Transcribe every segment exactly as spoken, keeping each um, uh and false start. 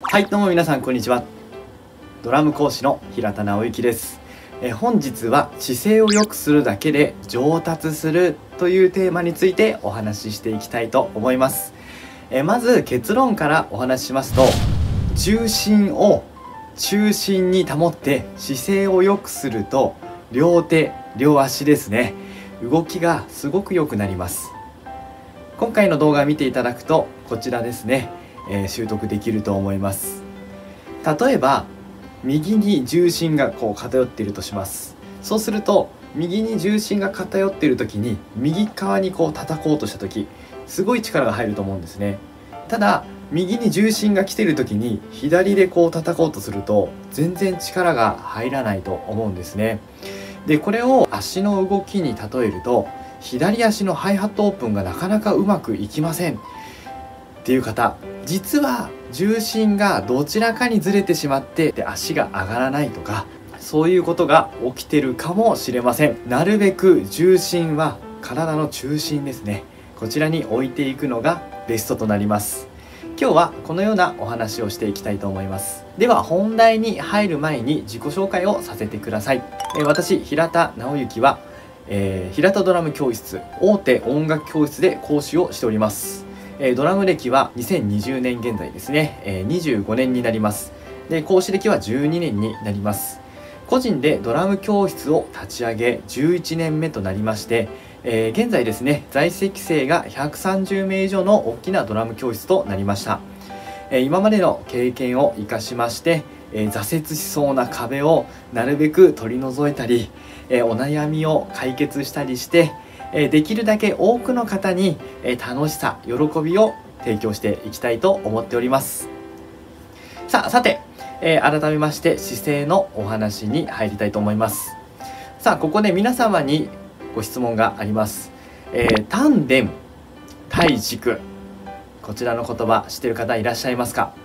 はい、どうも皆さんこんにちは。ドラム講師の平田直之です。え本日は姿勢を良くするだけで上達するというテーマについてお話ししていきたいと思います。えまず結論からお話ししますと、重心を中心に保って姿勢を良くすると両手両足ですね、動きがすごく良くなります。今回の動画を見ていただくとこちらですね、えー、習得できると思います。例えば右に重心がこう偏っているとします。そうすると右に重心が偏っている時に右側にこう叩こうとした時、すごい力が入ると思うんですね。ただ右に重心が来ている時に左でこう叩こうとすると全然力が入らないと思うんですね。でこれを足の動きに例えると、左足のハイハットオープンがなかなかうまくいきませんっていう方、実は重心がどちらかにずれてしまってで足が上がらないとか、そういうことが起きてるかもしれません。なるべく重心は体の中心ですね、こちらに置いていくのがベストとなります。今日はこのようなお話をしていきたいと思います。では本題に入る前に自己紹介をさせてください。え私平田直之は、えー、平田ドラム教室大手音楽教室で講師をしております。ドラム歴はにせんにじゅうねん現在ですね、にじゅうごねんになります。で講師歴はじゅうにねんになります。個人でドラム教室を立ち上げじゅういちねんめとなりまして、えー、現在ですね在籍生がひゃくさんじゅうめい以上の大きなドラム教室となりました。えー、今までの経験を生かしまして、えー、挫折しそうな壁をなるべく取り除いたり、えー、お悩みを解決したりしてできるだけ多くの方に楽しさ、喜びを提供していきたいと思っております。さあ、さて、えー、改めまして姿勢のお話に入りたいと思います。さあ、ここで皆様にご質問があります。えー、丹田、体軸、こちらの言葉知っている方いらっしゃいますか？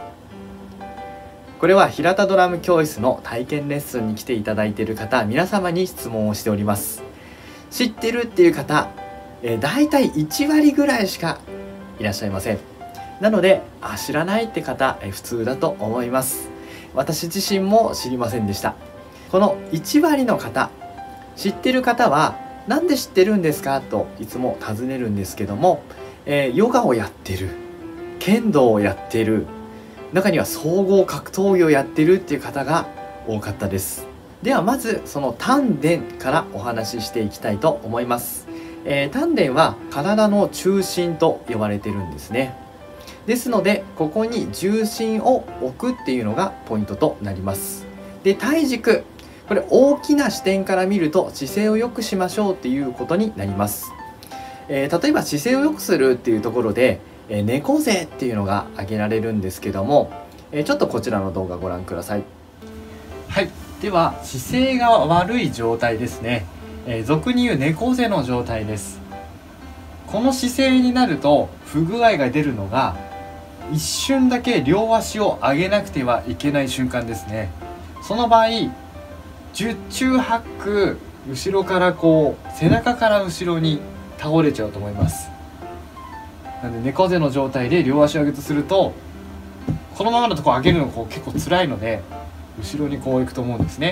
これは平田ドラム教室の体験レッスンに来ていただいている方、皆様に質問をしております。知ってるっていう方、えー、大体いちわりぐらいしかいらっしゃいません。なのであ知らないって方、えー、普通だと思います。私自身も知りませんでした。このいちわりの方、知ってる方はなんで知ってるんですかといつも尋ねるんですけども、えー、ヨガをやってる、剣道をやってる、中には総合格闘技をやってるっていう方が多かったです。ではまずその丹田からお話ししていきたいと思います。えー、丹田は体の中心と呼ばれてるんですね。ですのでここに重心を置くっていうのがポイントとなります。で体軸、これ大きな視点から見ると姿勢を良くしましょうっていうことになります。えー、例えば姿勢を良くするっていうところで、えー、猫背っていうのが挙げられるんですけども、えー、ちょっとこちらの動画ご覧ください。はい、では姿勢が悪い状態ですね、えー、俗に言う猫背の状態です。この姿勢になると不具合が出るのが、一瞬だけ両足を上げなくてはいけない瞬間ですね。その場合十中八九後ろからこう背中から後ろに倒れちゃうと思います。なので猫背の状態で両足を上げとすると、このままのところ上げるのこう結構辛いので後ろにこう行くと思うんですね。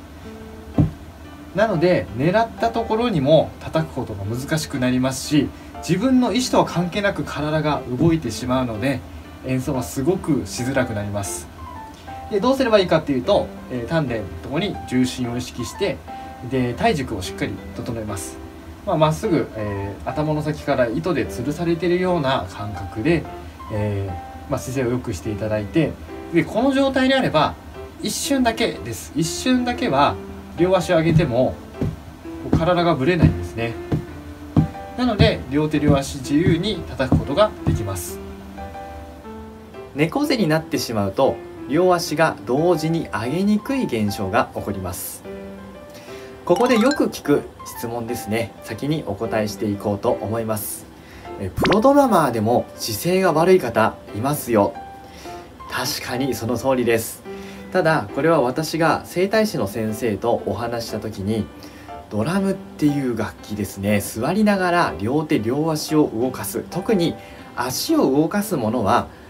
なので狙ったところにも叩くことが難しくなりますし、自分の意思とは関係なく体が動いてしまうので演奏はすごくしづらくなります。でどうすればいいかっていうと、えー、丹田のところに重心を意識してで体軸をしっかり整えます。まあ、まっすぐ、えー、頭の先から糸で吊るされているような感覚で、えーまあ、姿勢を良くしていただいて、でこの状態であれば一瞬だけです。一瞬だけは両足を上げても体がぶれないんですね。なので両手両足自由に叩くことができます。猫背になってしまうと両足が同時に上げにくい現象が起こります。ここでよく聞く質問ですね。先にお答えしていこうと思います。プロドラマーでも姿勢が悪い方いますよ。確かにその通りです。ただこれは私が整体師の先生とお話した時に、ドラムっていう楽器ですね、座りながら両手両足を動かす、特に足を動かすものは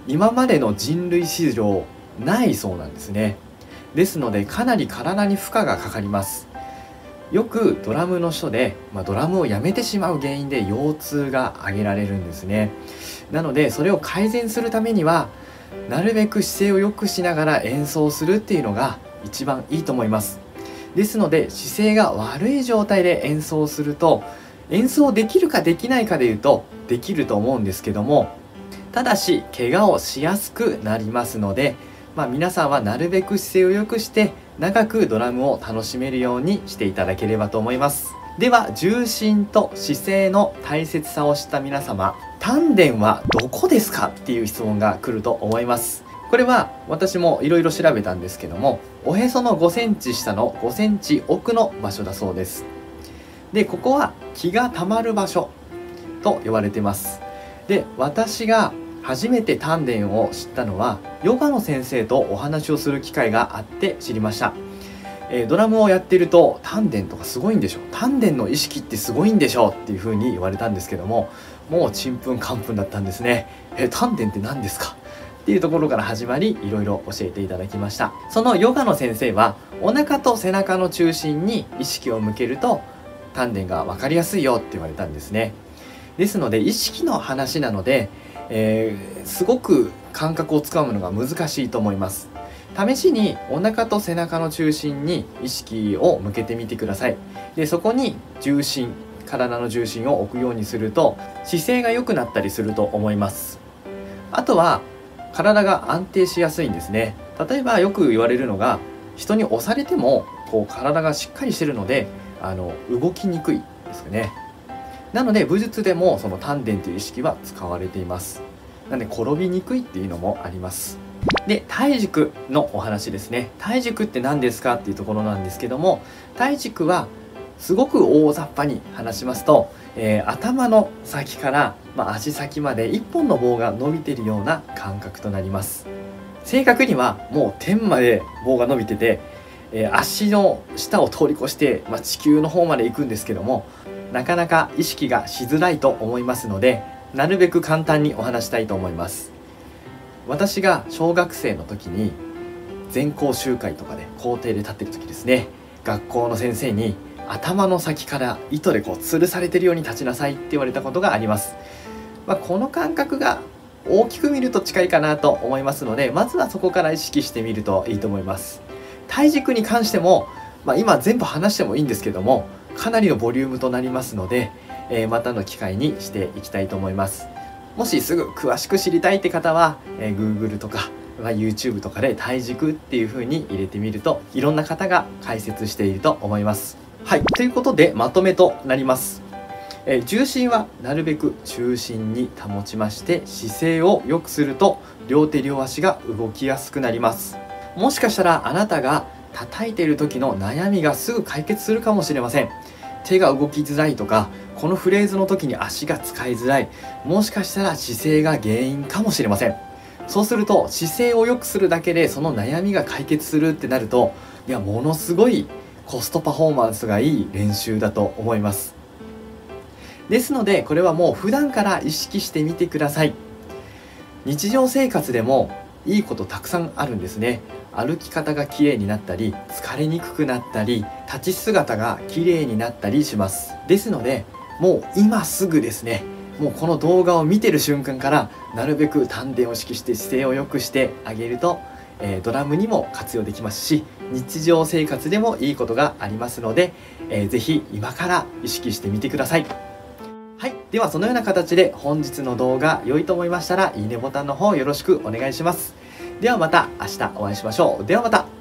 今までの人類史上ないそうなんですね。ですのでかなり体に負荷がかかります。よくドラムの人で、まあ、ドラムをやめてしまう原因で腰痛が挙げられるんですね。なのでそれを改善するためにはなるべく姿勢を良くしながら演奏するっていうのが一番いいと思います。ですので姿勢が悪い状態で演奏すると演奏できるかできないかでいうとできると思うんですけども、ただし怪我をしやすくなりますので、まあ、皆さんはなるべく姿勢を良くして長くドラムを楽しめるようにしていただければと思います。では重心と姿勢の大切さを知った皆様、丹田はどこですかっていう質問が来ると思います。これは私もいろいろ調べたんですけども、おへそのごセンチ下のごセンチ奥の場所だそうです。でここは気が溜まる場所と言われてます。で私が初めて丹田を知ったのはヨガの先生とお話をする機会があって知りました。えー、ドラムをやってると丹田とかすごいんでしょ、丹田の意識ってすごいんでしょっていう風に言われたんですけども、もうちんぷんかんぷんだったんですね。えー、丹田って何ですかっていうところから始まりいろいろ教えていただきました。そのヨガの先生はお腹と背中の中心に意識を向けると丹田が分かりやすいよって言われたんですね。ですので意識の話なので、えー、すごく感覚をつかむのが難しいと思います。試しにお腹と背中の中心に意識を向けてみてください。でそこに重心、体の重心を置くようにすると姿勢が良くなったりすると思います。あとは体が安定しやすいんですね。例えばよく言われるのが、人に押されてもこう体がしっかりしてるのであの動きにくいですよね。なので武術でもその丹田という意識は使われています。なので転びにくいっていうのもあります。で体軸のお話ですね。体軸って何ですかっていうところなんですけども、体軸はすごく大雑把に話しますと、えー、頭の先から、まあ、足先まで一本の棒が伸びているような感覚となります。正確にはもう天まで棒が伸びてて、えー、足の下を通り越して、まあ、地球の方まで行くんですけども、なかなか意識がしづらいと思いますので、なるべく簡単にお話したいと思います。私が小学生の時に全校集会とかで校庭で立ってる時ですね、学校の先生に頭の先から糸でこう吊るされてるように立ちなさいって言われたことがあります。まあ、この感覚が大きく見ると近いかなと思いますので、まずはそこから意識してみるといいと思います。体軸に関しても、まあ、今全部話してもいいんですけども、かなりのボリュームとなりますので、えー、またの機会にしていきたいと思います。もしすぐ詳しく知りたいって方は、えー、Google とか、まあ、YouTube とかで体軸っていう風に入れてみるといろんな方が解説していると思います。はい、ということでまとめとなります。えー、重心はなるべく中心に保ちまして、姿勢を良くすると両手両足が動きやすくなります。もしかしたらあなたが叩いている時の悩みがすぐ解決するかもしれません。手が動きづらいとか、このフレーズの時に足が使いづらい、もしかしたら姿勢が原因かもしれません。そうすると姿勢を良くするだけでその悩みが解決するってなると、いやものすごいコストパフォーマンスがいい練習だと思います。ですのでこれはもう普段から意識してみてください。日常生活でもいいことたくさんあるんですね。歩き方が綺麗になったり、疲れにくくなったり、立ち姿が綺麗になったりします。ですのでもう今すぐですね、もうこの動画を見てる瞬間からなるべく丹田を意識して姿勢を良くしてあげると、えー、ドラムにも活用できますし、日常生活でもいいことがありますので、えー、ぜひ今から意識してみてください。はい、ではそのような形で本日の動画良いと思いましたらいいねボタンの方よろしくお願いします。ではまた明日お会いしましょう。ではまた。